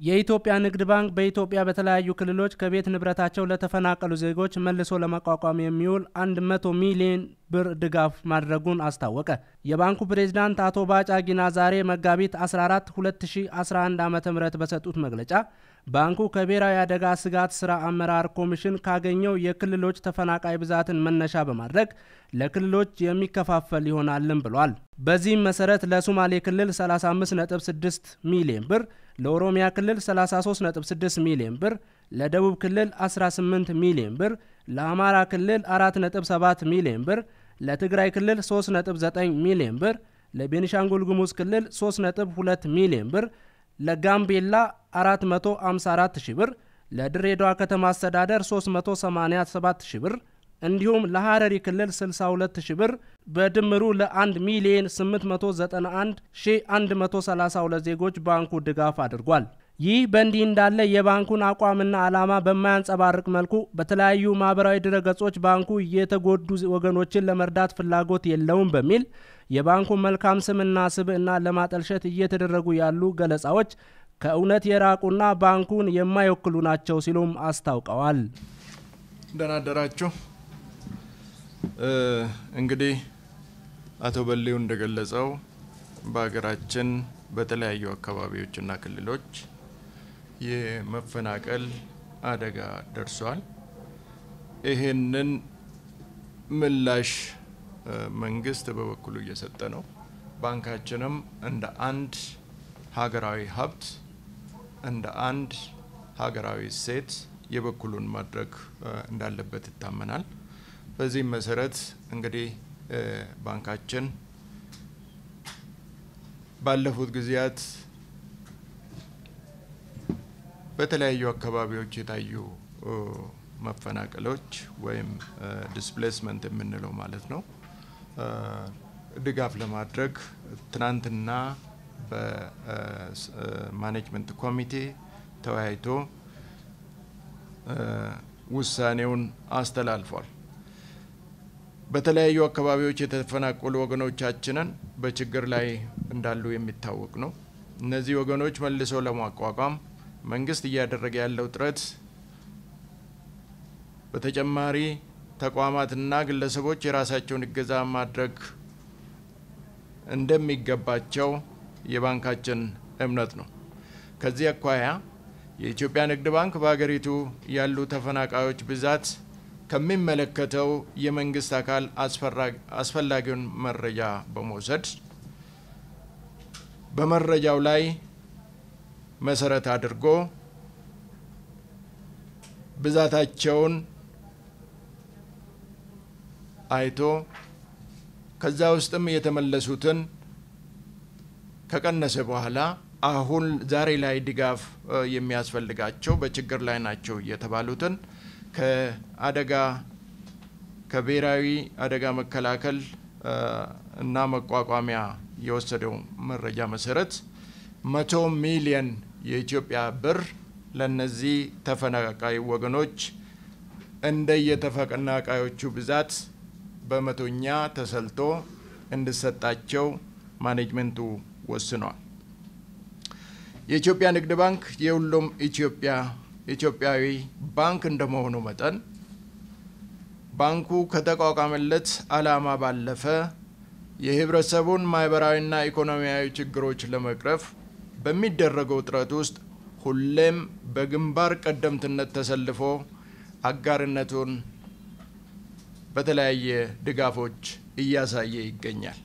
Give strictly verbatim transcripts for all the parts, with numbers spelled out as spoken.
የኢትዮጵያ ንግድ ባንክ በኢትዮጵያ በተለያዩ ክልሎች ከቤት ንብረታቸው ለተፈናቀሉ ዜጎች መልሶ ለማቋቋም የሚውል መቶ ሚሊዮን ብር ድጋፍ ማድረጉን አስታወቀ። የባንኩ ፕሬዝዳንት አቶ ባጫ ጊና ዛሬ መጋቢት አስራ አራት ሁለት ሺህ አስራ አንድ ዓ.ም በሰጡት መግለጫ ባንኩ ከብሔራዊ አደጋ ስጋት ስራ አመራር ኮሚሽን ካገኘው የክልሎች ተፈናቃይ ብዛትን መነሻ በማድረግ ለክልሎች የሚከፋፈል ይሆናልም ብሏል። በዚህም መሰረት ለሶማሌ ክልል ሰላሳ አምስት ነጥብ ስድስት ሚሊዮን ብር፣ ለኦሮሚያ ክልል ሰላሳ ሶስት ነጥብ ስድስት ሚሊዮን ብር፣ ለደቡብ ክልል አስራ ስምንት ሚሊዮን ብር፣ ለአማራ ክልል አራት ነጥብ ሰባት ሚሊዮን ብር፣ ለትግራይ ክልል ሶስት ነጥብ ዘጠኝ ሚሊዮን ብር፣ ለቤኒሻንጉል ጉሙዝ ክልል ሶስት ነጥብ ሁለት ሚሊዮን ብር፣ ለጋምቤላ አራት መቶ ሃምሳ አራት ሺህ ብር፣ ለድሬዳዋ ከተማ አስተዳደር ሶስት መቶ ሰማንያ ሰባት ሺህ ብር እንዲሁም ለሐረሪ ክልል ስልሳ ሁለት ሺህ ብር በድምሩ ለ1 ሚሊዮን ስምንት መቶ ዘጠና አንድ ሺህ አንድ መቶ ሰላሳ ሁለት ዜጎች ባንኩ ድጋፍ አድርጓል። ይህ በእንዲህ እንዳለ የባንኩን አቋምና ዓላማ በማያንጸባርቅ መልኩ በተለያዩ ማህበራዊ ድረገጾች ባንኩ የተጎዱ ወገኖችን ለመርዳት ፍላጎት የለውም በሚል የባንኩ መልካም ስምና ስብዕና ለማጠልሸት እየተደረጉ ያሉ ገለጻዎች ከእውነት የራቁና ባንኩን የማይወክሉ ናቸው ሲሉም አስታውቀዋል። እንደናደራችሁ እንግዲህ አቶ በሌው እንደገለጸው በአገራችን በተለያዩ አካባቢዎችና ክልሎች የመፈናቀል አደጋ ደርሷል። ይሄንን ምላሽ መንግስት በበኩሉ እየሰጠ ነው። ባንካችንም እንደ አንድ ሀገራዊ ሀብት እንደ አንድ ሀገራዊ ሴት የበኩሉን ማድረግ እንዳለበት ይታመናል። በዚህ መሰረት እንግዲህ ባንካችን ባለፉት ጊዜያት በተለያዩ አካባቢዎች የታዩ መፈናቀሎች ወይም ዲስፕሌስመንት የምንለው ማለት ነው ድጋፍ ለማድረግ ትናንትና በማኔጅመንት ኮሚቴ ተወያይቶ ውሳኔውን አስተላልፏል። በተለያዩ አካባቢዎች የተፈናቀሉ ወገኖቻችንን በችግር ላይ እንዳሉ የሚታወቅ ነው። እነዚህ ወገኖች መልሶ ለማቋቋም መንግስት እያደረገ ያለው ጥረት በተጨማሪ ተቋማትና ግለሰቦች የራሳቸውን እገዛ ማድረግ እንደሚገባቸው የባንካችን እምነት ነው። ከዚህ አኳያ የኢትዮጵያ ንግድ ባንክ በአገሪቱ ያሉ ተፈናቃዮች ብዛት ከሚመለከተው የመንግስት አካል አስፈላጊውን መረጃ በመውሰድ በመረጃው ላይ መሰረት አድርጎ ብዛታቸውን አይቶ ከዛ ውስጥም የተመለሱትን ከቀነሰ በኋላ አሁን ዛሬ ላይ ድጋፍ የሚያስፈልጋቸው በችግር ላይ ናቸው የተባሉትን ከአደጋ ከብሔራዊ አደጋ መከላከል እና መቋቋሚያ የወሰደው መረጃ መሰረት መቶ ሚሊዮን የኢትዮጵያ ብር ለነዚህ ተፈናቃይ ወገኖች እንደየተፈናቃዮቹ ብዛት በመቶኛ ተሰልቶ እንዲሰጣቸው ማኔጅመንቱ ወስኗል። የኢትዮጵያ ንግድ ባንክ የሁሉም ኢትዮጵያ ኢትዮጵያዊ ባንክ እንደመሆኑ መጠን ባንኩ ከተቋቋመለት ዓላማ ባለፈ የህብረተሰቡን ማህበራዊና ኢኮኖሚያዊ ችግሮች ለመቅረፍ በሚደረገው ጥረት ውስጥ ሁሌም በግንባር ቀደምትነት ተሰልፎ አጋርነቱን በተለያየ ድጋፎች እያሳየ ይገኛል።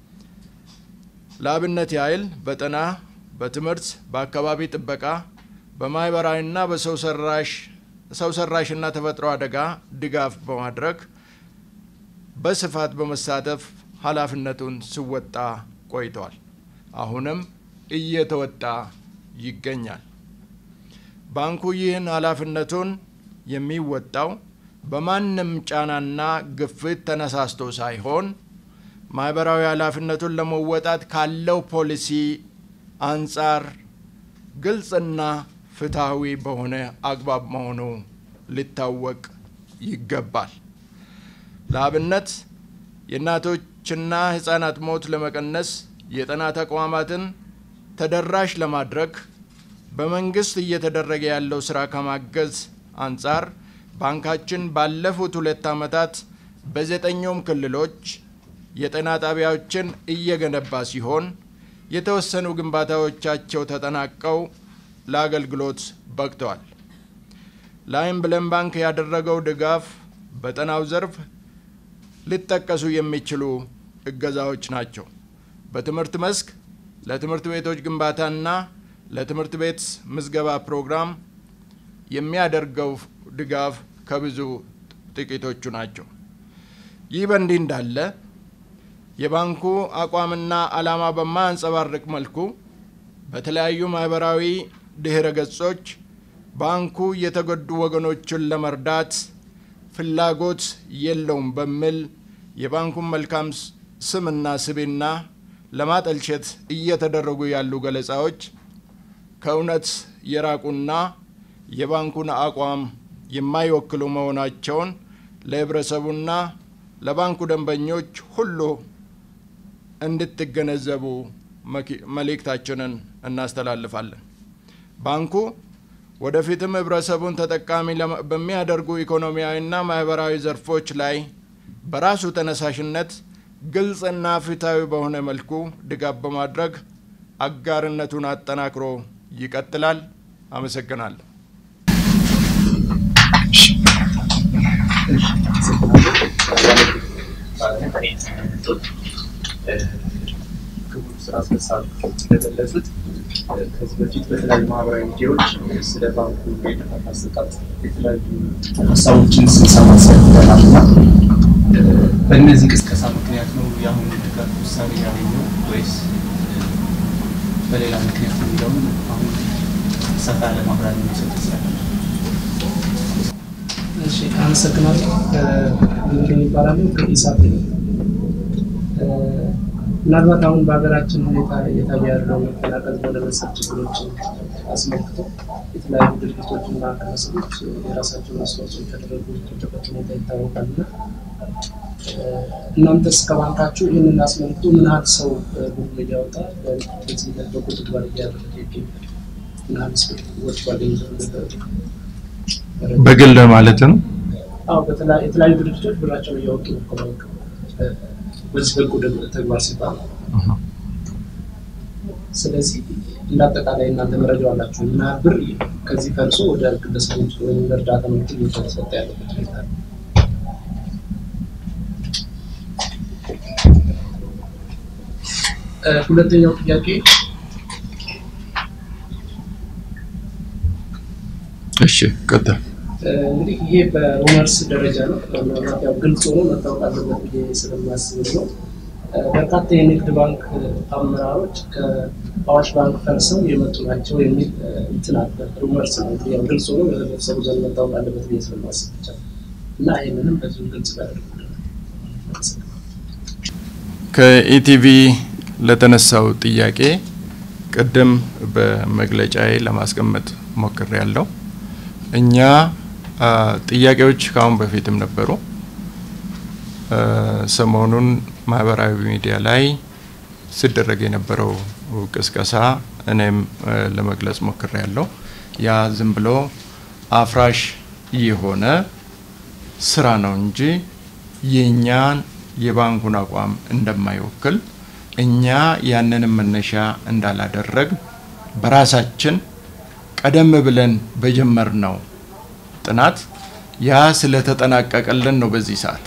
ለአብነት ያህል በጤና፣ በትምህርት፣ በአካባቢ ጥበቃ፣ በማህበራዊና በሰው ሰራሽ ሰው ሰራሽና ተፈጥሮ አደጋ ድጋፍ በማድረግ በስፋት በመሳተፍ ኃላፊነቱን ሲወጣ ቆይቷል። አሁንም እየተወጣ ይገኛል። ባንኩ ይህን ኃላፊነቱን የሚወጣው በማንም ጫናና ግፊት ተነሳስቶ ሳይሆን ማህበራዊ ኃላፊነቱን ለመወጣት ካለው ፖሊሲ አንጻር ግልጽና ፍትሃዊ በሆነ አግባብ መሆኑ ሊታወቅ ይገባል። ለአብነት የእናቶችና ህፃናት ሞት ለመቀነስ የጤና ተቋማትን ተደራሽ ለማድረግ በመንግስት እየተደረገ ያለው ስራ ከማገዝ አንፃር ባንካችን ባለፉት ሁለት ዓመታት በዘጠኙም ክልሎች የጤና ጣቢያዎችን እየገነባ ሲሆን የተወሰኑ ግንባታዎቻቸው ተጠናቀው ለአገልግሎት በቅተዋል። ላይም ብለን ባንክ ያደረገው ድጋፍ በጤናው ዘርፍ ሊጠቀሱ የሚችሉ እገዛዎች ናቸው። በትምህርት መስክ ለትምህርት ቤቶች ግንባታና ለትምህርት ቤት ምዝገባ ፕሮግራም የሚያደርገው ድጋፍ ከብዙ ጥቂቶቹ ናቸው። ይህ በእንዲህ እንዳለ የባንኩ አቋምና ዓላማ በማያንጸባርቅ መልኩ በተለያዩ ማህበራዊ ድህረ ገጾች ባንኩ የተጎዱ ወገኖችን ለመርዳት ፍላጎት የለውም በሚል የባንኩን መልካም ስምና ስብዕና ለማጠልሸት እየተደረጉ ያሉ ገለጻዎች ከእውነት የራቁና የባንኩን አቋም የማይወክሉ መሆናቸውን ለህብረተሰቡና ለባንኩ ደንበኞች ሁሉ እንድትገነዘቡ መልእክታችንን እናስተላልፋለን። ባንኩ ወደፊትም ህብረተሰቡን ተጠቃሚ በሚያደርጉ ኢኮኖሚያዊና ማህበራዊ ዘርፎች ላይ በራሱ ተነሳሽነት ግልጽና ፍትሃዊ በሆነ መልኩ ድጋፍ በማድረግ አጋርነቱን አጠናክሮ ይቀጥላል። አመሰግናለሁ። ክቡር ስራ አስፈጻሚ እንደገለጹት ከዚህ በፊት በተለያዩ ማህበራዊ ሚዲያዎች ስለ ባንኩ የድጋፍ አሰጣጥ የተለያዩ ሀሳቦችን ስንሰማ ሰምተናልና በእነዚህ ቅስቀሳ ምክንያት ነው የአሁኑ ድጋፍ ውሳኔ ያገኘው ወይስ በሌላ ምክንያት የሚለውን አሁን ሰፋ ያለ ማብራሪያ መስጠት ይችላል? እሺ፣ አመሰግናለሁ። እንግዲህ ይባላል ከኢሳት ምናልባት አሁን በሀገራችን ሁኔታ እየታየ ያለው መፈናቀል በደረሰ ችግሮችን አስመልክቶ የተለያዩ ድርጅቶችና ግለሰቦች የራሳቸውን አስተዋጽኦ ያደረጉ የተደረገ ሁኔታ ይታወቃልና እናንተስ ከባንካችሁ ይህንን አስመልክቶ ምን ያህል ሰው ጉድ እያወጣ በዚህ በጎ ተግባር እያደረገ ይገኛል? ምን ያህል ሰዎች ባገኙት በግል ማለት ነው? አዎ፣ በተለያዩ የተለያዩ ድርጅቶች ብራቸውን እያወጡ ነው ከባንክ በዚህ በጎ ተግባር ሲባል። ስለዚህ እንዳጠቃላይ እናንተ መረጃው አላችሁ እና ብር ከዚህ ፈልሶ ወደ ግለሰቦች ወይም እርዳታ መልክ እየተሰጠ ያለበት ሁኔታ ነው? ሁለተኛው ጥያቄ እሺ፣ ቀጥታ እንግዲህ ይሄ በኦነርስ ደረጃ ነው። ምናልባት ያው ግልጽ ሆኖ መታወቅ አለበት ብዬ ስለማስብ ነው። በርካታ የንግድ ባንክ አመራሮች ከአዋሽ ባንክ ፈርሰው የመጡ ናቸው የሚል እንትን አለ። ሩመርስ ነው። ያው ግልጽ ሆኖ ለህብረተሰቡ ዘንድ መታወቅ አለበት ብዬ ስለማስብ ብቻ እና ይሄንንም በዚሁ ግልጽ ባደርጉልን። ከኢቲቪ ለተነሳው ጥያቄ ቅድም በመግለጫዬ ለማስቀመጥ ሞክሬያለሁ። እኛ ጥያቄዎች ካሁን በፊትም ነበሩ። ሰሞኑን ማህበራዊ ሚዲያ ላይ ሲደረግ የነበረው ቅስቀሳ እኔም ለመግለጽ ሞክሬያለሁ። ያ ዝም ብሎ አፍራሽ የሆነ ስራ ነው እንጂ የኛን የባንኩን አቋም እንደማይወክል እኛ ያንንም መነሻ እንዳላደረግ በራሳችን ቀደም ብለን በጀመርነው ጥናት ያ ስለተጠናቀቀልን ነው። በዚህ ሰዓት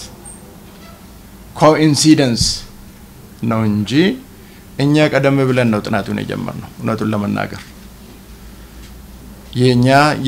ኮኢንሲደንስ ነው እንጂ እኛ ቀደም ብለን ነው ጥናቱን የጀመርነው። እውነቱን ለመናገር የኛ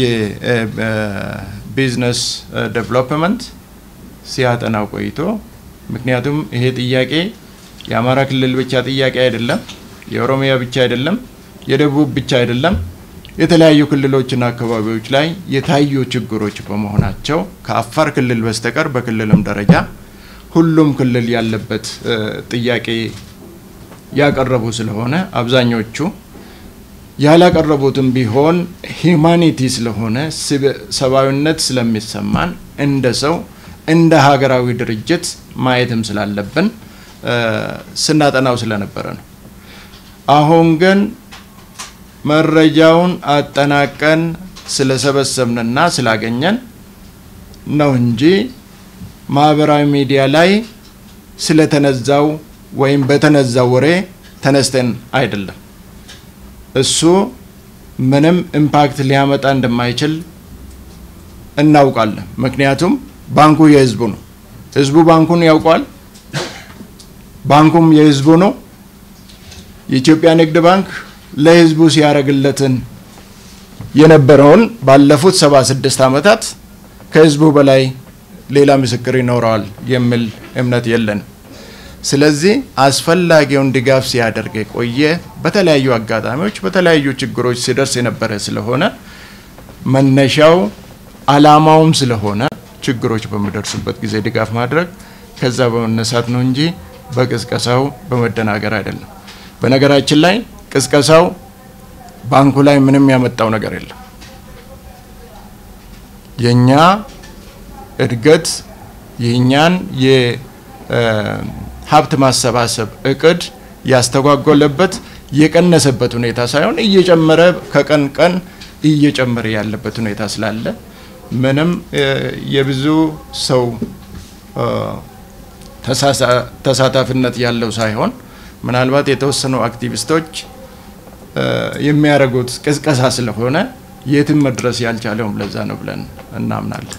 የቢዝነስ ዴቨሎፕመንት ሲያጠናው ቆይቶ ምክንያቱም ይሄ ጥያቄ የአማራ ክልል ብቻ ጥያቄ አይደለም፣ የኦሮሚያ ብቻ አይደለም፣ የደቡብ ብቻ አይደለም፣ የተለያዩ ክልሎችና አካባቢዎች ላይ የታዩ ችግሮች በመሆናቸው ከአፋር ክልል በስተቀር በክልልም ደረጃ ሁሉም ክልል ያለበት ጥያቄ ያቀረቡ ስለሆነ አብዛኞቹ ያላቀረቡትም ቢሆን ሂዩማኒቲ ስለሆነ ሰብአዊነት ስለሚሰማን እንደ ሰው እንደ ሀገራዊ ድርጅት ማየትም ስላለብን ስናጠናው ስለነበረ ነው። አሁን ግን መረጃውን አጠናቀን ስለሰበሰብንና ስላገኘን ነው እንጂ ማህበራዊ ሚዲያ ላይ ስለተነዛው ወይም በተነዛው ወሬ ተነስተን አይደለም። እሱ ምንም ኢምፓክት ሊያመጣ እንደማይችል እናውቃለን። ምክንያቱም ባንኩ የህዝቡ ነው። ህዝቡ ባንኩን ያውቃል። ባንኩም የህዝቡ ነው። የኢትዮጵያ ንግድ ባንክ ለህዝቡ ሲያረግለትን የነበረውን ባለፉት ሰባ ስድስት ዓመታት ከህዝቡ በላይ ሌላ ምስክር ይኖራል የሚል እምነት የለን። ስለዚህ አስፈላጊውን ድጋፍ ሲያደርግ ቆየ። በተለያዩ አጋጣሚዎች በተለያዩ ችግሮች ሲደርስ የነበረ ስለሆነ መነሻው አላማውም ስለሆነ ችግሮች በሚደርሱበት ጊዜ ድጋፍ ማድረግ ከዛ በመነሳት ነው እንጂ በቅስቀሳው በመደናገር አይደለም። በነገራችን ላይ ቅስቀሳው ባንኩ ላይ ምንም ያመጣው ነገር የለም። የኛ እድገት የኛን የሀብት ማሰባሰብ እቅድ ያስተጓጎለበት የቀነሰበት ሁኔታ ሳይሆን እየጨመረ ከቀን ቀን እየጨመረ ያለበት ሁኔታ ስላለ ምንም የብዙ ሰው ተሳታፊነት ያለው ሳይሆን ምናልባት የተወሰኑ አክቲቪስቶች የሚያረጉት ቅስቀሳ ስለሆነ የትም መድረስ ያልቻለው ለዛ ነው ብለን እናምናለን።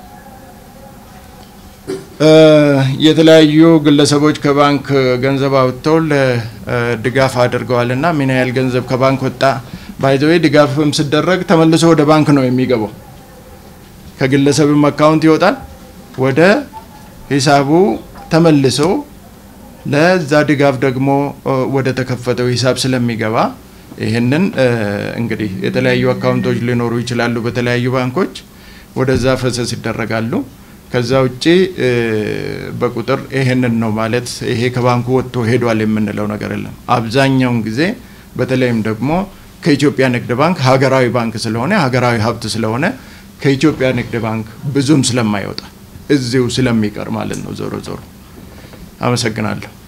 የተለያዩ ግለሰቦች ከባንክ ገንዘብ አውጥተው ለድጋፍ አድርገዋልና ምን ያህል ገንዘብ ከባንክ ወጣ ባይዘው ድጋፍም ሲደረግ ተመልሶ ወደ ባንክ ነው የሚገባው። ከግለሰብም አካውንት ይወጣል ወደ ሂሳቡ ተመልሶ ለዛ ድጋፍ ደግሞ ወደ ተከፈተው ሂሳብ ስለሚገባ ይሄንን እንግዲህ የተለያዩ አካውንቶች ሊኖሩ ይችላሉ በተለያዩ ባንኮች ወደዛ ፈሰስ ይደረጋሉ። ከዛ ውጪ በቁጥር ይሄንን ነው ማለት ይሄ ከባንኩ ወጥቶ ሄዷል የምንለው ነገር የለም። አብዛኛው ጊዜ በተለይም ደግሞ ከኢትዮጵያ ንግድ ባንክ ሀገራዊ ባንክ ስለሆነ ሀገራዊ ሀብት ስለሆነ ከኢትዮጵያ ንግድ ባንክ ብዙም ስለማይወጣ እዚው ስለሚቀር ማለት ነው። ዞሮ ዞሮ አመሰግናለሁ።